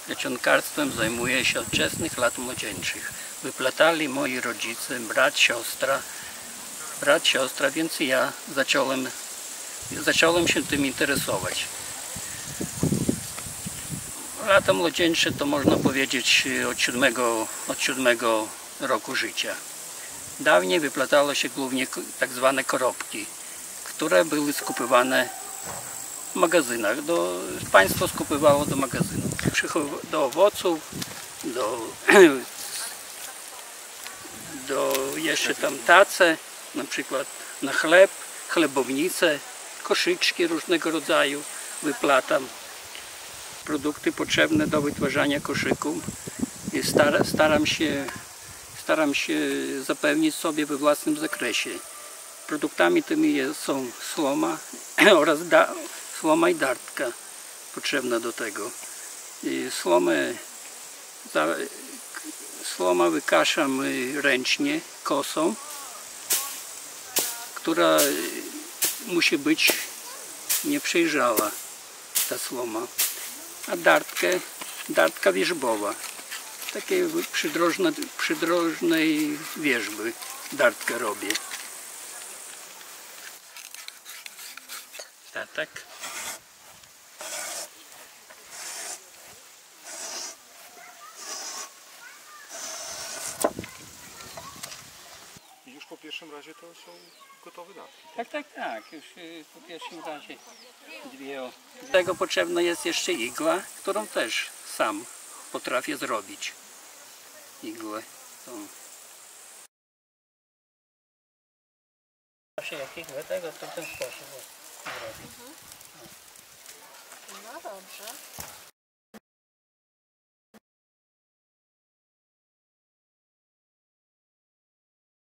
Plecionkarstwem zajmuję się od wczesnych lat młodzieńczych. Wyplatali moi rodzice, brat, siostra, więc ja zacząłem się tym interesować. Lata młodzieńcze to można powiedzieć od 7 roku życia. Dawniej wyplatało się głównie tak zwane korobki, które były skupywane w magazynach. Państwo skupywało do magazynów. Do owoców, do jeszcze tam tace, na przykład na chleb, chlebownice, koszyczki różnego rodzaju wyplatam. Produkty potrzebne do wytwarzania koszyków i staram się zapewnić sobie we własnym zakresie. Produktami tymi są słoma oraz słoma i dartka potrzebna do tego. Słoma wykaszam ręcznie, kosą, która musi być nieprzejrzała, ta słoma. A dartka wierzbowa. Takiej przydrożnej wierzby dartkę robię. Tak. I już po pierwszym razie to są gotowe datki. Tak. Już po pierwszym razie dwie. Do tego potrzebna jest jeszcze igła, którą też sam potrafię zrobić. Igłę. Jak igłę tego, to w ten sposób zrobić. No dobrze.